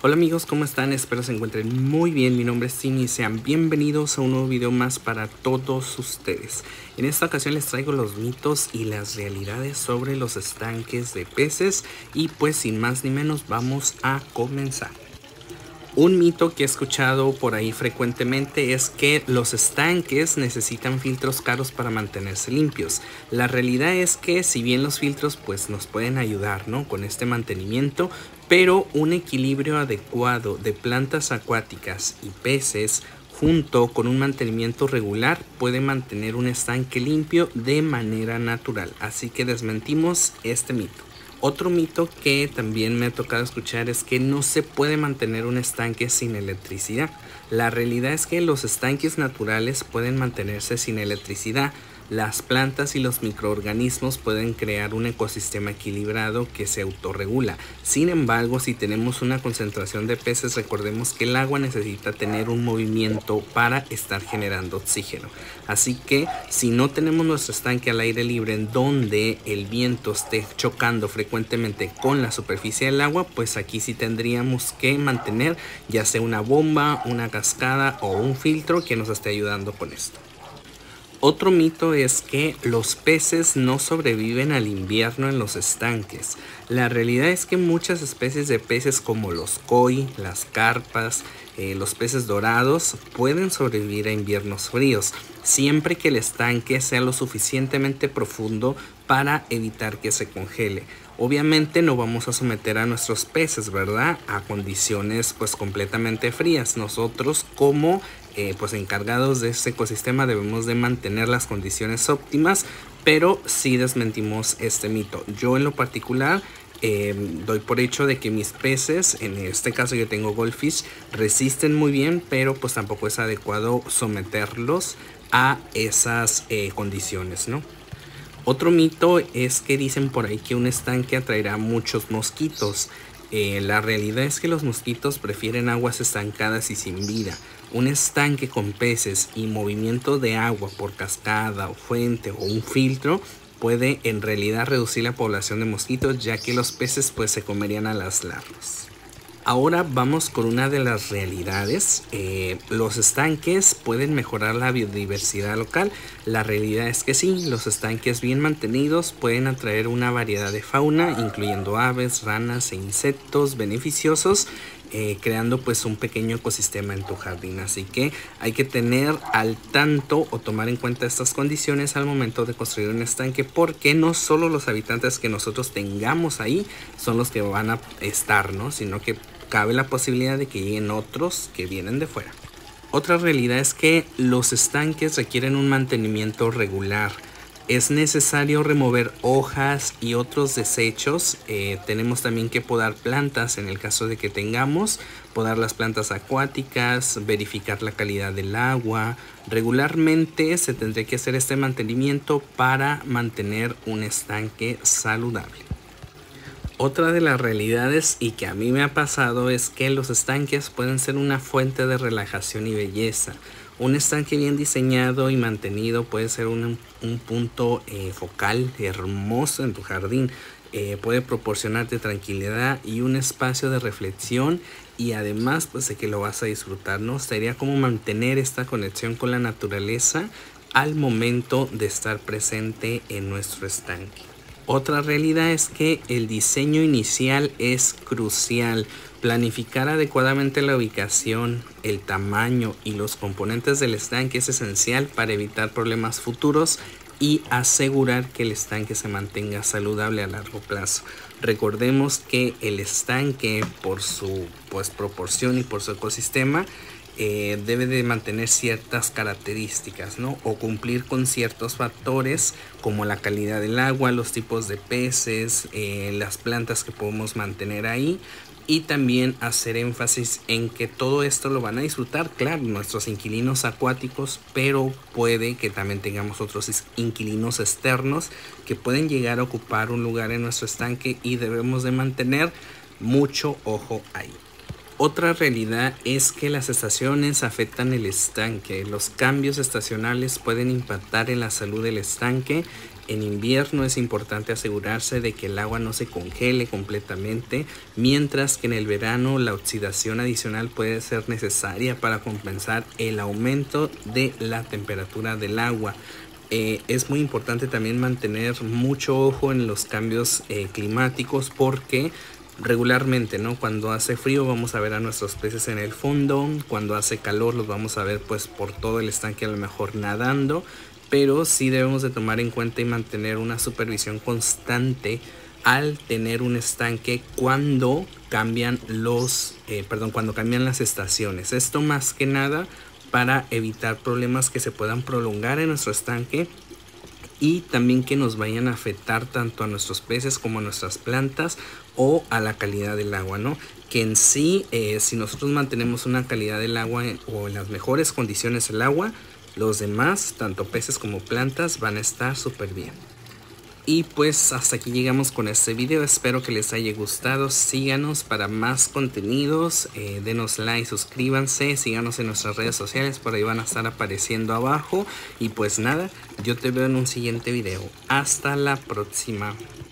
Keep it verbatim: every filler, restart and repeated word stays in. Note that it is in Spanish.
Hola amigos, ¿cómo están? Espero se encuentren muy bien. Mi nombre es Tini y sean bienvenidos a un nuevo video más para todos ustedes. En esta ocasión les traigo los mitos y las realidades sobre los estanques de peces y pues sin más ni menos vamos a comenzar. Un mito que he escuchado por ahí frecuentemente es que los estanques necesitan filtros caros para mantenerse limpios. La realidad es que si bien los filtros pues nos pueden ayudar, ¿no?, con este mantenimiento, pero un equilibrio adecuado de plantas acuáticas y peces junto con un mantenimiento regular puede mantener un estanque limpio de manera natural. Así que desmentimos este mito. Otro mito que también me ha tocado escuchar es que no se puede mantener un estanque sin electricidad. La realidad es que los estanques naturales pueden mantenerse sin electricidad. Las plantas y los microorganismos pueden crear un ecosistema equilibrado que se autorregula. Sin embargo, si tenemos una concentración de peces, recordemos que el agua necesita tener un movimiento para estar generando oxígeno. Así que si no tenemos nuestro estanque al aire libre en donde el viento esté chocando frecuentemente con la superficie del agua, pues aquí sí tendríamos que mantener ya sea una bomba, una cascada o un filtro que nos esté ayudando con esto. Otro mito es que los peces no sobreviven al invierno en los estanques. La realidad es que muchas especies de peces como los koi, las carpas, eh, los peces dorados pueden sobrevivir a inviernos fríos, siempre que el estanque sea lo suficientemente profundo para evitar que se congele. Obviamente no vamos a someter a nuestros peces, ¿verdad?, a condiciones pues completamente frías. Nosotros como eh, pues encargados de este ecosistema debemos de mantener las condiciones óptimas, pero sí desmentimos este mito. Yo en lo particular eh, doy por hecho de que mis peces, en este caso yo tengo goldfish, resisten muy bien, pero pues tampoco es adecuado someterlos a esas eh, condiciones, ¿no? Otro mito es que dicen por ahí que un estanque atraerá muchos mosquitos. Eh, la realidad es que los mosquitos prefieren aguas estancadas y sin vida. Un estanque con peces y movimiento de agua por cascada o fuente o un filtro puede en realidad reducir la población de mosquitos, ya que los peces pues se comerían a las larvas. Ahora vamos con una de las realidades. Eh, los estanques pueden mejorar la biodiversidad local. La realidad es que sí, los estanques bien mantenidos pueden atraer una variedad de fauna, incluyendo aves, ranas e insectos beneficiosos, eh, creando pues un pequeño ecosistema en tu jardín. Así que hay que tener al tanto o tomar en cuenta estas condiciones al momento de construir un estanque, porque no solo los habitantes que nosotros tengamos ahí son los que van a estar, ¿no?, sino que cabe la posibilidad de que lleguen otros que vienen de fuera. Otra realidad es que los estanques requieren un mantenimiento regular. Es necesario remover hojas y otros desechos. Eh, tenemos también que podar plantas en el caso de que tengamos, podar las plantas acuáticas, verificar la calidad del agua. Regularmente se tendría que hacer este mantenimiento para mantener un estanque saludable. Otra de las realidades y que a mí me ha pasado es que los estanques pueden ser una fuente de relajación y belleza. Un estanque bien diseñado y mantenido puede ser un, un punto eh, focal hermoso en tu jardín. Eh, puede proporcionarte tranquilidad y un espacio de reflexión, y además pues de que lo vas a disfrutar, ¿no? Sería como mantener esta conexión con la naturaleza al momento de estar presente en nuestro estanque. Otra realidad es que el diseño inicial es crucial. Planificar adecuadamente la ubicación, el tamaño y los componentes del estanque es esencial para evitar problemas futuros y asegurar que el estanque se mantenga saludable a largo plazo. Recordemos que el estanque, por su pues, proporción y por su ecosistema, Eh, debe de mantener ciertas características, ¿no?, o cumplir con ciertos factores como la calidad del agua, los tipos de peces, eh, las plantas que podemos mantener ahí, y también hacer énfasis en que todo esto lo van a disfrutar, claro, nuestros inquilinos acuáticos, pero puede que también tengamos otros inquilinos externos que pueden llegar a ocupar un lugar en nuestro estanque y debemos de mantener mucho ojo ahí. Otra realidad es que las estaciones afectan el estanque. Los cambios estacionales pueden impactar en la salud del estanque En invierno es importante asegurarse de que el agua no se congele completamente, mientras que en el verano la oxidación adicional puede ser necesaria para compensar el aumento de la temperatura del agua. Eh, es muy importante también mantener mucho ojo en los cambios eh, climáticos, porque regularmente, ¿no? Cuando hace frío vamos a ver a nuestros peces en el fondo, cuando hace calor los vamos a ver pues por todo el estanque a lo mejor nadando, pero sí debemos de tomar en cuenta y mantener una supervisión constante al tener un estanque cuando cambian los, eh, perdón, cuando cambian las estaciones. Esto más que nada para evitar problemas que se puedan prolongar en nuestro estanque y también que nos vayan a afectar tanto a nuestros peces como a nuestras plantas o a la calidad del agua, ¿no? Que en sí, eh, si nosotros mantenemos una calidad del agua en, o en las mejores condiciones el agua, los demás, tanto peces como plantas, van a estar súper bien. Y pues hasta aquí llegamos con este video, espero que les haya gustado. Síganos para más contenidos, eh, denos like, suscríbanse, síganos en nuestras redes sociales, por ahí van a estar apareciendo abajo. Y pues nada, yo te veo en un siguiente video, hasta la próxima.